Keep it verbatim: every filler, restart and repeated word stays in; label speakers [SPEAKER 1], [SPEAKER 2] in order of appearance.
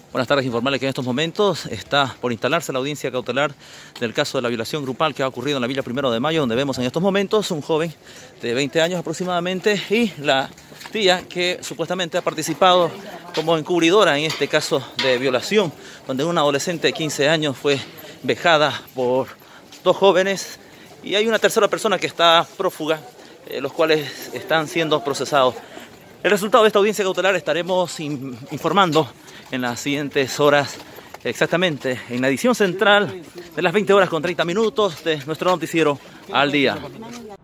[SPEAKER 1] Buenas tardes, informarles que en estos momentos está por instalarse la audiencia cautelar del caso de la violación grupal que ha ocurrido en la Villa Primero de Mayo, donde vemos en estos momentos un joven de veinte años aproximadamente y la tía que supuestamente ha participado como encubridora en este caso de violación, donde una adolescente de quince años fue vejada por dos jóvenes y hay una tercera persona que está prófuga, eh, los cuales están siendo procesados. El resultado de esta audiencia cautelar estaremos in informando en las siguientes horas, exactamente en la edición central de las veinte horas con treinta minutos de nuestro noticiero Al Día.